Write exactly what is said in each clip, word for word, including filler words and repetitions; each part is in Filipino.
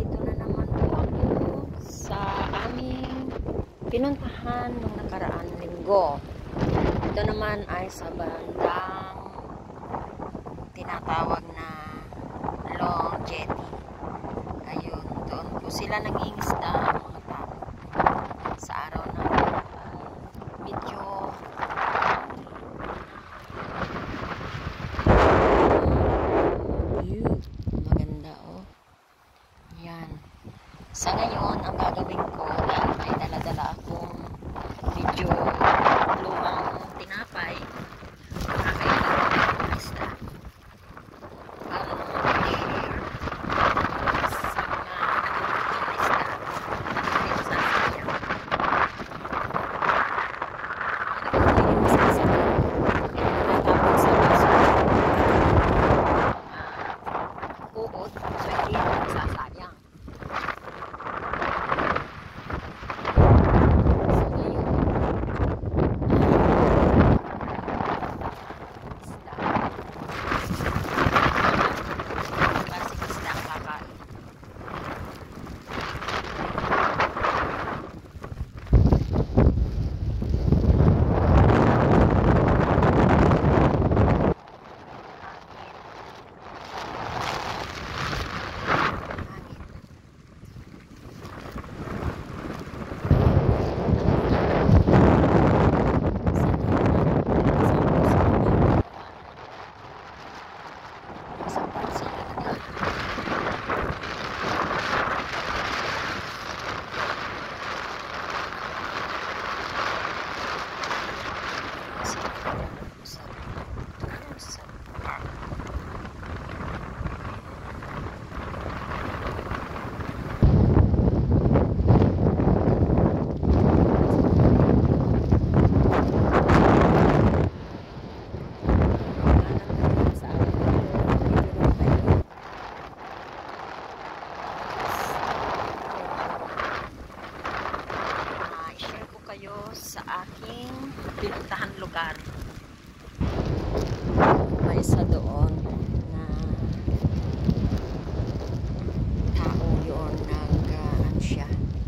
Nandito na naman po ako sa aming pinuntahan nung nakaraan linggo. Ito naman ay sa bandang tinatawag na long jetty. Ayun, doon po sila nag-iisda mga tao. Sa araw na medyo view. Maganda oh. Yan. Sa ngayon, ang gagawin ko dahil may dala-dala akong medyo lumang tinapay, makakailan ko ng isda para naman i-share sa mga nagugutong na isda dito sa Asia. Nagugutong sa isda natapos sa baso uod, so hindi nagsasayang. Sa aking pinuntahan lugar. May isa doon na tao yun nag uh, ano siya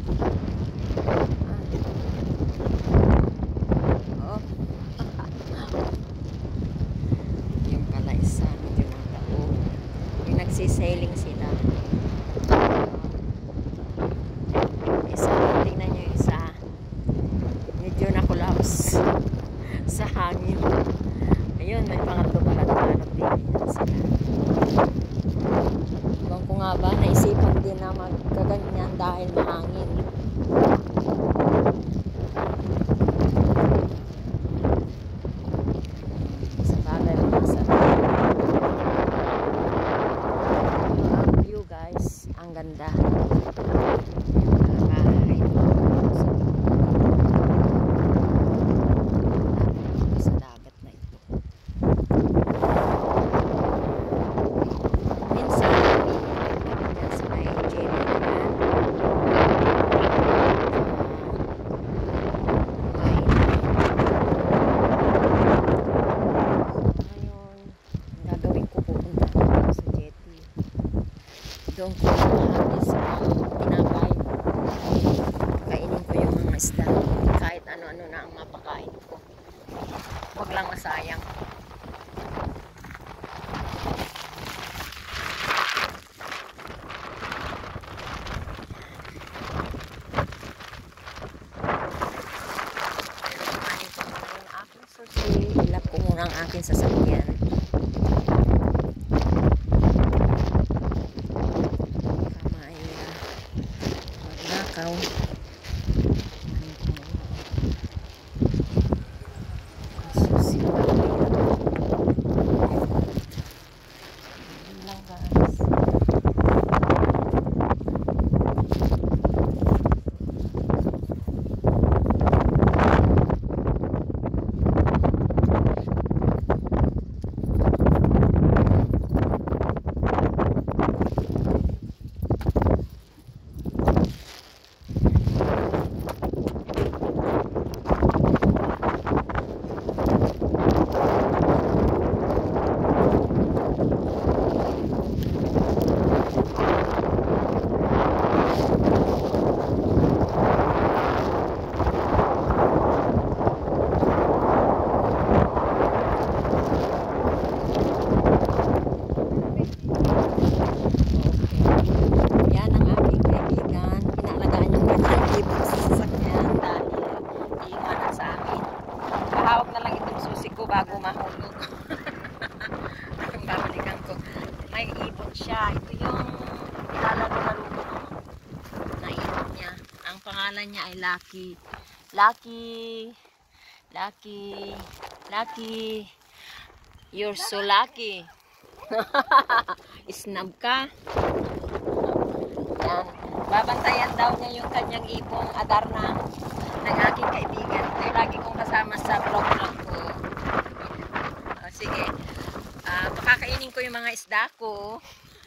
ah. Oh. Yung pala isa medyo ng tao yung nagsisailing sila. Isa, tingnan nyo yung isa medyo na-collapse sa hangin. Ayun, may pangatlo pala tumanap din sila. Ibang ko nga ba, naisipan din na magkaganyan dahil mahangin. Sa bagay mga sabi. Ang view guys, ang ganda. Doon ko mahagis sa tinapay. Kainin ko yung mga isda. Kahit ano-ano na ang mapakain ko. Huwag lang masayang. Kumain ko muna yung aking susi. Ilap ko muna ang aking sasakyan. Kau pangalan niya ay Lucky. Lucky. Lucky. Lucky. You're so lucky. Snub ka. Yan. Babantayan daw niya yung kanyang ibong Adarna ng aking kaibigan. Ito yung lagi kong kasama sa vlog-vlog ko. O, sige. Uh, pakakainin ko yung mga isda ko.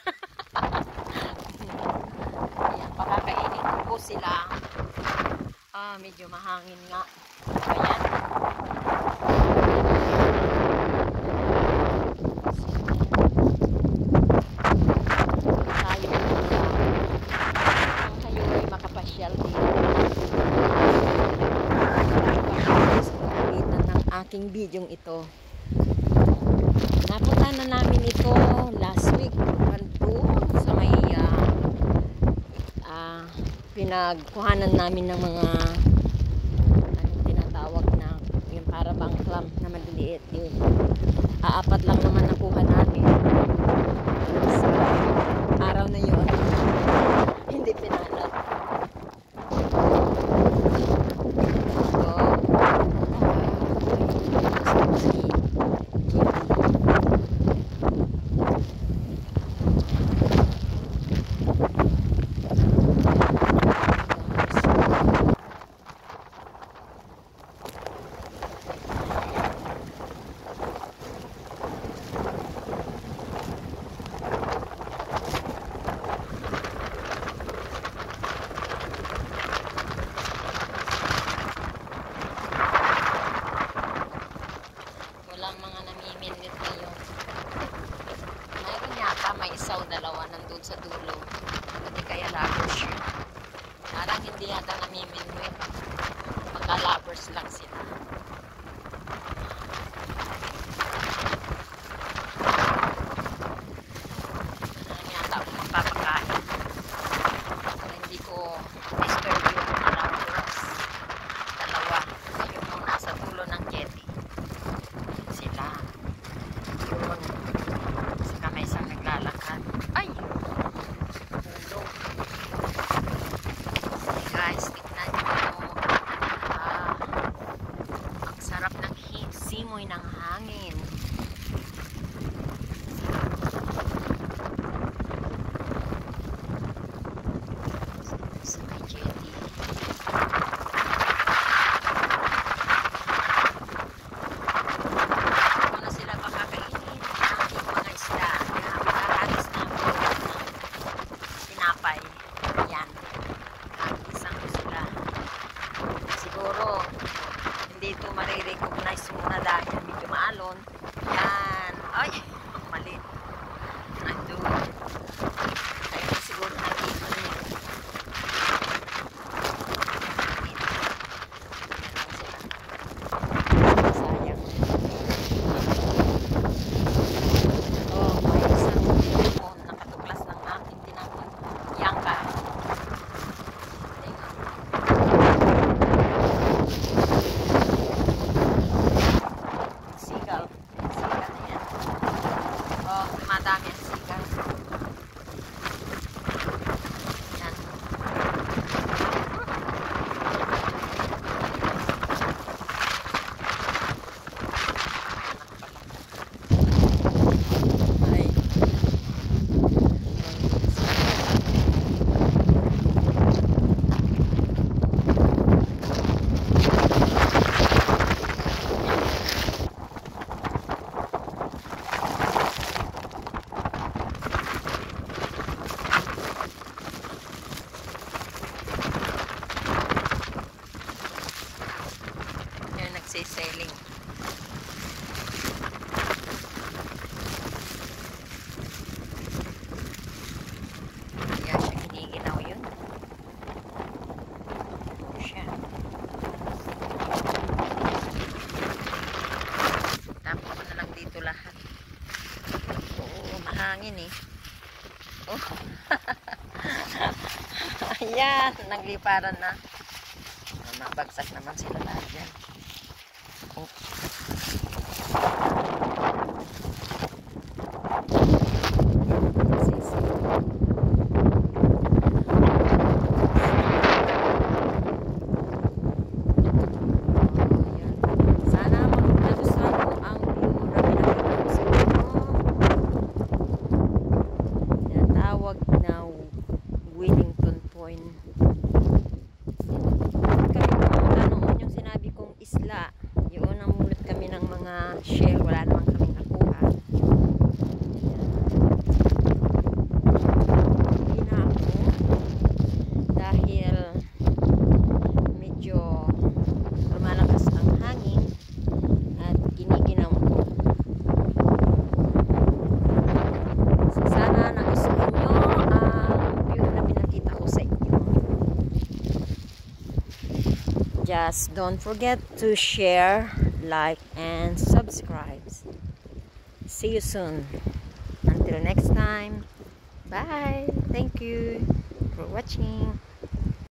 Ayan, pakakainin ko po sila. Ah, medyo mahangin nga. Ayan. Tayo kayo ay makapasyal dito. Sa ng aking bidyong ito. Napunta na namin ito last week. Sa may uh, uh, pinagkuhanan namin ng mga anong tinatawag na yung para bang clam na maliliit yun. Aapat lang naman nakuha namin sa araw na yun. Hindi pinalat. So, may isaw dalawa nandun sa dulo. Hindi kaya lovers yun. Parang hindi yata namiminwit. Baka lovers lang sila. Parang yata ako magpapakain. Para hindi ko disturb yung mga lovers. Dalawa. Yung mga nasa dulo ng jetty. Sila. Yun. Saka may isang naglalakad. Ay! Tulog. Sige guys, tignan nyo. Ah, ang sarap ng simoy ng hangin. Sa may jetty. Hindi ito marirecognize muna dahil medyo maalon. Yan. Ay, mali. Nandun. Kaya siguro nakikita nyo. Sayang. Oh, may isang phone nakatuklas ng aking tinapon. Yang ka. Madami ang sigal. Yan. Ay. Sailing. Kaya siya giniginaw yun. Puro siya. Tapos ko na lang dito lahat. Oo, mahangin eh. Oh. Ayan, nagliparan na. Mabagsak naman sila lahat yan. Oh. hapon. Kami pumunta noon yung sinabi kong isla. Yun, namulot kami ng mga shell. Wala naman kami nakuha. Hindi na ako. Dahil medyo lumalakas ang hangin at giniginaw ko. So, sana nagustuhan nyo ang view na pinakita ko sa inyo. Just don't forget to share, like, and subscribe. See you soon. Until next time. Bye. Thank you for watching.